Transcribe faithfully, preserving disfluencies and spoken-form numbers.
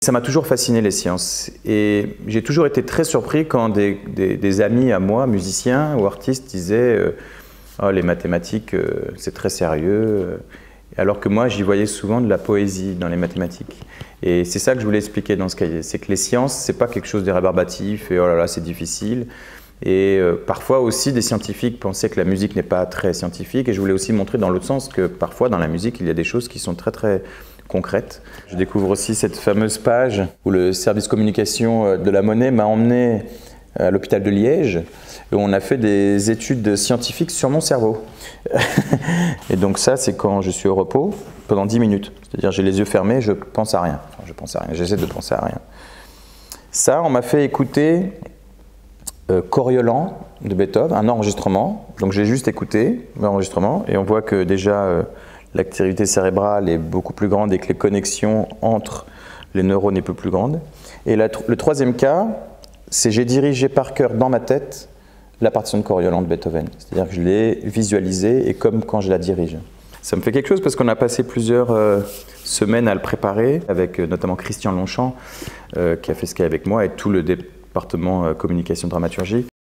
Ça m'a toujours fasciné les sciences et j'ai toujours été très surpris quand des, des, des amis à moi, musiciens ou artistes, disaient euh, oh, les mathématiques euh, c'est très sérieux, alors que moi j'y voyais souvent de la poésie dans les mathématiques. Et c'est ça que je voulais expliquer dans ce cahier, c'est que les sciences c'est pas quelque chose de rébarbatif et oh là là c'est difficile. Et euh, parfois aussi des scientifiques pensaient que la musique n'est pas très scientifique, et je voulais aussi montrer dans l'autre sens que parfois dans la musique il y a des choses qui sont très très concrètes. Je découvre aussi cette fameuse page où le service communication de la Monnaie m'a emmené à l'hôpital de Liège, où on a fait des études scientifiques sur mon cerveau. Et donc ça c'est quand je suis au repos pendant dix minutes, c'est-à-dire j'ai les yeux fermés, je pense à rien, enfin, je pense à rien, j'essaie de penser à rien. Ça on m'a fait écouter Euh, Coriolan de Beethoven, un enregistrement, donc j'ai juste écouté l'enregistrement et on voit que déjà euh, l'activité cérébrale est beaucoup plus grande et que les connexions entre les neurones est peu plus grande. Et la, le troisième cas, c'est j'ai dirigé par cœur dans ma tête la partition de Coriolan de Beethoven, c'est-à-dire que je l'ai visualisée et comme quand je la dirige. Ça me fait quelque chose parce qu'on a passé plusieurs euh, semaines à le préparer avec euh, notamment Christian Longchamp euh, qui a fait ce qu'il y a avec moi et tout le département euh, communication dramaturgie.